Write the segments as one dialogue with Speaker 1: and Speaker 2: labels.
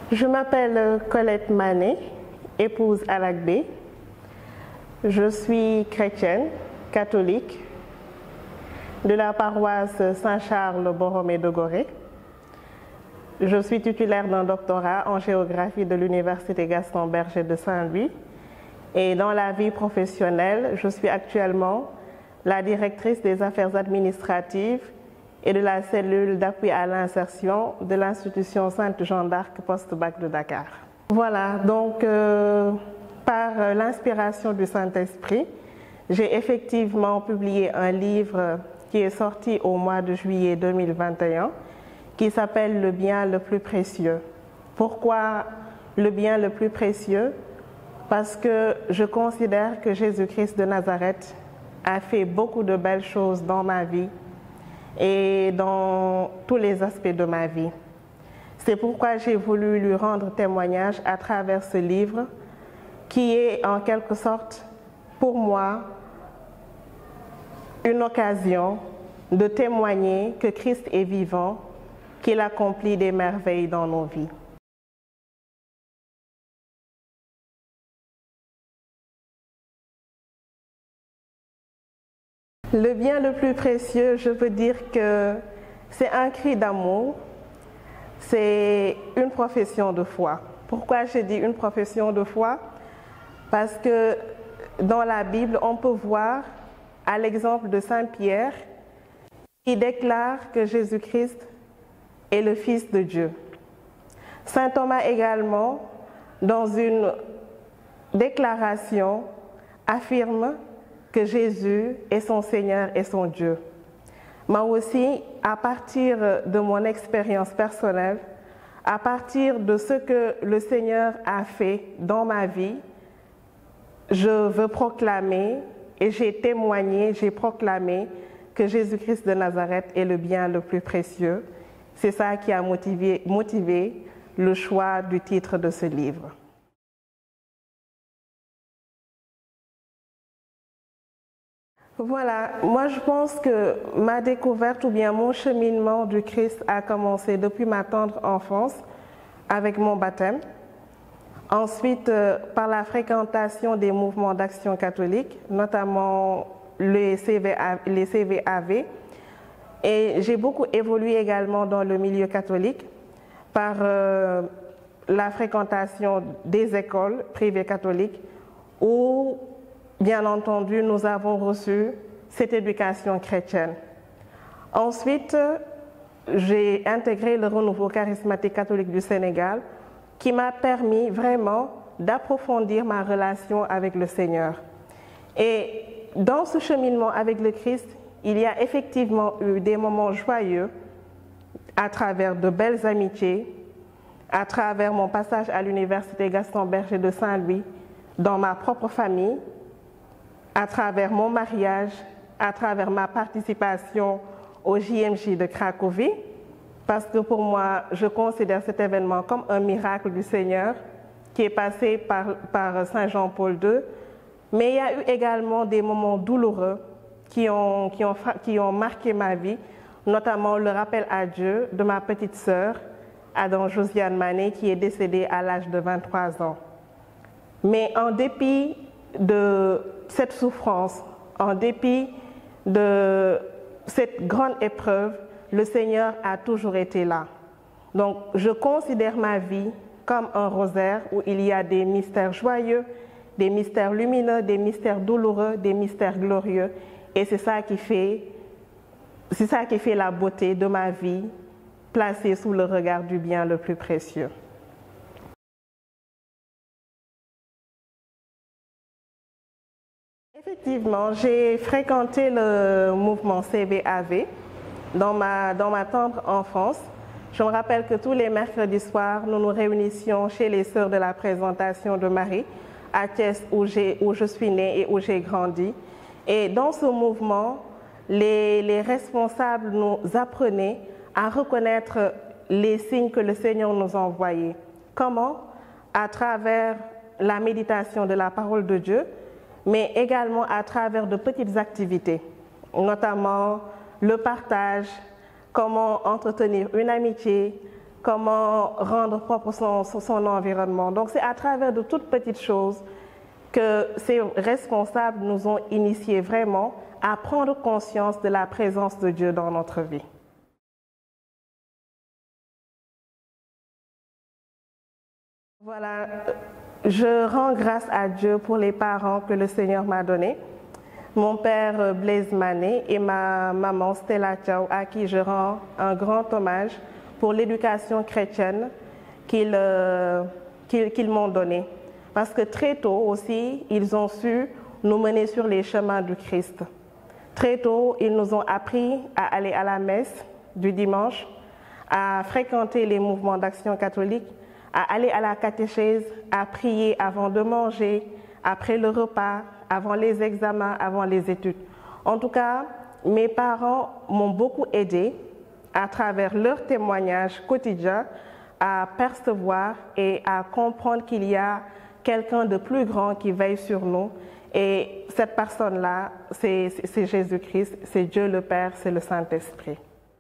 Speaker 1: Je m'appelle Colette Mané, épouse Alakbé. Je suis chrétienne, catholique, de la paroisse Saint-Charles-Borromée de Gorée. Je suis titulaire d'un doctorat en géographie de l'Université Gaston Berger de Saint-Louis. Et dans la vie professionnelle, je suis actuellement la directrice des affaires administratives et de la cellule d'appui à l'insertion de l'institution Sainte-Jeanne d'Arc Post-Bac de Dakar. Voilà, donc par l'inspiration du Saint-Esprit, j'ai effectivement publié un livre qui est sorti au mois de juillet 2021 qui s'appelle « Le bien le plus précieux ». Pourquoi le bien le plus précieux? Parce que je considère que Jésus-Christ de Nazareth a fait beaucoup de belles choses dans ma vie et dans tous les aspects de ma vie. C'est pourquoi j'ai voulu lui rendre témoignage à travers ce livre qui est en quelque sorte pour moi une occasion de témoigner que Christ est vivant, qu'il accomplit des merveilles dans nos vies. Le bien le plus précieux, je peux dire que c'est un cri d'amour, c'est une profession de foi. Pourquoi je dis une profession de foi? Parce que dans la Bible, on peut voir, à l'exemple de Saint Pierre, qui déclare que Jésus-Christ est le Fils de Dieu. Saint Thomas également, dans une déclaration, affirme que Jésus est son Seigneur et son Dieu. Moi aussi, à partir de mon expérience personnelle, à partir de ce que le Seigneur a fait dans ma vie, je veux proclamer et j'ai témoigné, j'ai proclamé que Jésus-Christ de Nazareth est le bien le plus précieux. C'est ça qui a motivé le choix du titre de ce livre. Voilà, moi je pense que ma découverte ou bien mon cheminement du Christ a commencé depuis ma tendre enfance avec mon baptême. Ensuite, par la fréquentation des mouvements d'action catholique, notamment les CVAV. Et j'ai beaucoup évolué également dans le milieu catholique par la fréquentation des écoles privées catholiques où, bien entendu, nous avons reçu cette éducation chrétienne. Ensuite, j'ai intégré le Renouveau charismatique catholique du Sénégal qui m'a permis vraiment d'approfondir ma relation avec le Seigneur. Et dans ce cheminement avec le Christ, il y a effectivement eu des moments joyeux à travers de belles amitiés, à travers mon passage à l'Université Gaston Berger de Saint-Louis, dans ma propre famille, à travers mon mariage, à travers ma participation au JMJ de Cracovie, parce que pour moi, je considère cet événement comme un miracle du Seigneur qui est passé par Saint Jean-Paul II. Mais il y a eu également des moments douloureux qui ont marqué ma vie, notamment le rappel à Dieu de ma petite sœur, Adam Josiane Mané, qui est décédée à l'âge de 23 ans. Mais en dépit de cette souffrance, en dépit de cette grande épreuve, le Seigneur a toujours été là. Donc, je considère ma vie comme un rosaire où il y a des mystères joyeux, des mystères lumineux, des mystères douloureux, des mystères glorieux. Et c'est ça qui fait la beauté de ma vie, placée sous le regard du bien le plus précieux. Effectivement, j'ai fréquenté le mouvement CVAV dans ma tendre enfance. Je me rappelle que tous les mercredis soirs, nous nous réunissions chez les Sœurs de la Présentation de Marie, à Thiès, où je suis née et où j'ai grandi. Et dans ce mouvement, les responsables nous apprenaient à reconnaître les signes que le Seigneur nous envoyait. Comment? À travers la méditation de la parole de Dieu, mais également à travers de petites activités, notamment le partage, comment entretenir une amitié, comment rendre propre son environnement. Donc c'est à travers de toutes petites choses que ces responsables nous ont initiés vraiment à prendre conscience de la présence de Dieu dans notre vie. Voilà, je rends grâce à Dieu pour les parents que le Seigneur m'a donnés. Mon père Blaise Mané et ma maman Stella Thiaw, à qui je rends un grand hommage pour l'éducation chrétienne qu'ils m'ont donnée. Parce que très tôt aussi, ils ont su nous mener sur les chemins du Christ. Très tôt, ils nous ont appris à aller à la messe du dimanche, à fréquenter les mouvements d'action catholique, à aller à la catéchèse, à prier avant de manger, après le repas, avant les examens, avant les études. En tout cas, mes parents m'ont beaucoup aidé à travers leurs témoignages quotidiens à percevoir et à comprendre qu'il y a quelqu'un de plus grand qui veille sur nous. Et cette personne-là, c'est Jésus-Christ, c'est Dieu le Père, c'est le Saint-Esprit.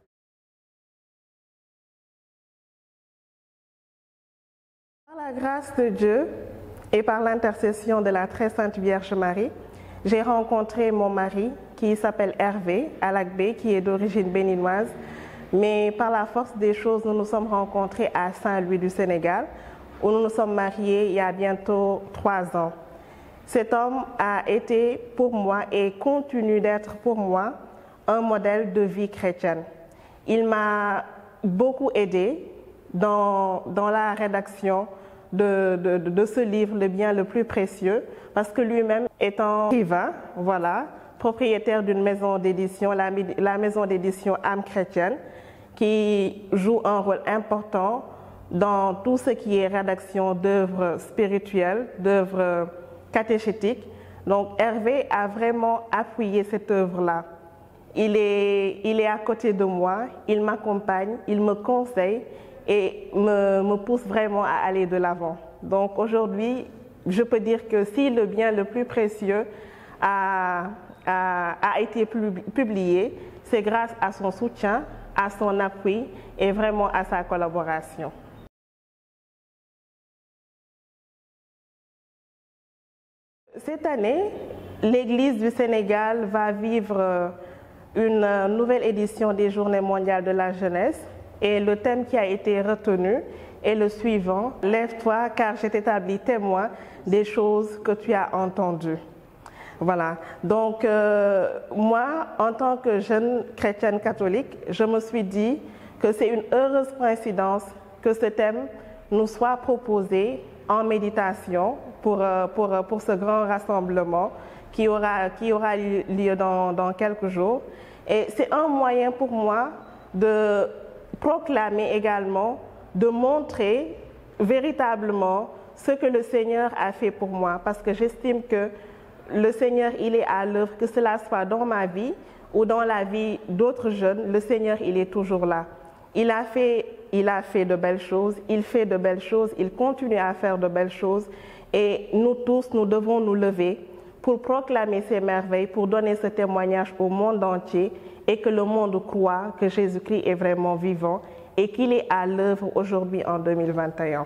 Speaker 1: Par la grâce de Dieu et par l'intercession de la très sainte Vierge Marie, j'ai rencontré mon mari qui s'appelle Hervé Alakbé, qui est d'origine béninoise. Mais par la force des choses, nous nous sommes rencontrés à Saint-Louis du Sénégal, où nous nous sommes mariés il y a bientôt 3 ans. Cet homme a été pour moi et continue d'être pour moi un modèle de vie chrétienne. Il m'a beaucoup aidé dans la rédaction de ce livre, Le bien le plus précieux, parce que lui-même étant écrivain, voilà, propriétaire d'une maison d'édition, la maison d'édition Âme chrétienne, qui joue un rôle important dans tout ce qui est rédaction d'œuvres spirituelles, d'œuvres catéchétiques. Donc Hervé a vraiment appuyé cette œuvre-là. Il est à côté de moi, il m'accompagne, il me conseille et me pousse vraiment à aller de l'avant. Donc aujourd'hui, je peux dire que si le bien le plus précieux a été publié, c'est grâce à son soutien, à son appui et vraiment à sa collaboration. Cette année, l'Église du Sénégal va vivre une nouvelle édition des Journées mondiales de la jeunesse et le thème qui a été retenu est le suivant: Lève-toi car je t'établis témoin des choses que tu as entendues. Voilà, donc moi, en tant que jeune chrétienne catholique, je me suis dit que c'est une heureuse coïncidence que ce thème nous soit proposé en méditation pour ce grand rassemblement qui aura lieu dans quelques jours. Et c'est un moyen pour moi de proclamer également, de montrer véritablement ce que le Seigneur a fait pour moi, parce que j'estime que le Seigneur, il est à l'œuvre, que cela soit dans ma vie ou dans la vie d'autres jeunes, le Seigneur, il est toujours là. Il a fait de belles choses, il fait de belles choses, il continue à faire de belles choses et nous tous, nous devons nous lever pour proclamer ces merveilles, pour donner ce témoignage au monde entier et que le monde croit que Jésus-Christ est vraiment vivant et qu'il est à l'œuvre aujourd'hui en 2021.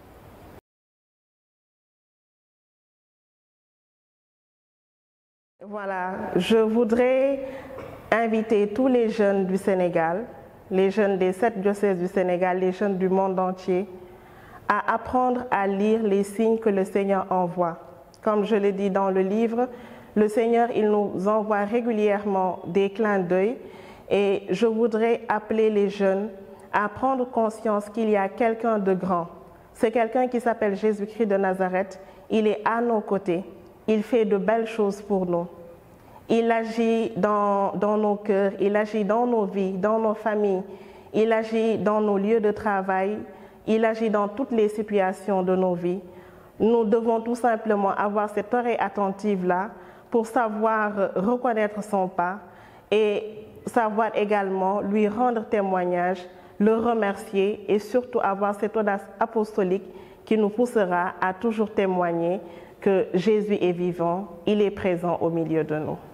Speaker 1: Voilà, je voudrais inviter tous les jeunes du Sénégal, les jeunes des 7 diocèses du Sénégal, les jeunes du monde entier, à apprendre à lire les signes que le Seigneur envoie. Comme je l'ai dit dans le livre, le Seigneur, il nous envoie régulièrement des clins d'œil et je voudrais appeler les jeunes à prendre conscience qu'il y a quelqu'un de grand. C'est quelqu'un qui s'appelle Jésus-Christ de Nazareth. Il est à nos côtés. Il fait de belles choses pour nous. Il agit dans nos cœurs, il agit dans nos vies, dans nos familles, il agit dans nos lieux de travail, il agit dans toutes les situations de nos vies. Nous devons tout simplement avoir cette oreille attentive-là pour savoir reconnaître son pas et savoir également lui rendre témoignage, le remercier et surtout avoir cette audace apostolique qui nous poussera à toujours témoigner que Jésus est vivant, il est présent au milieu de nous.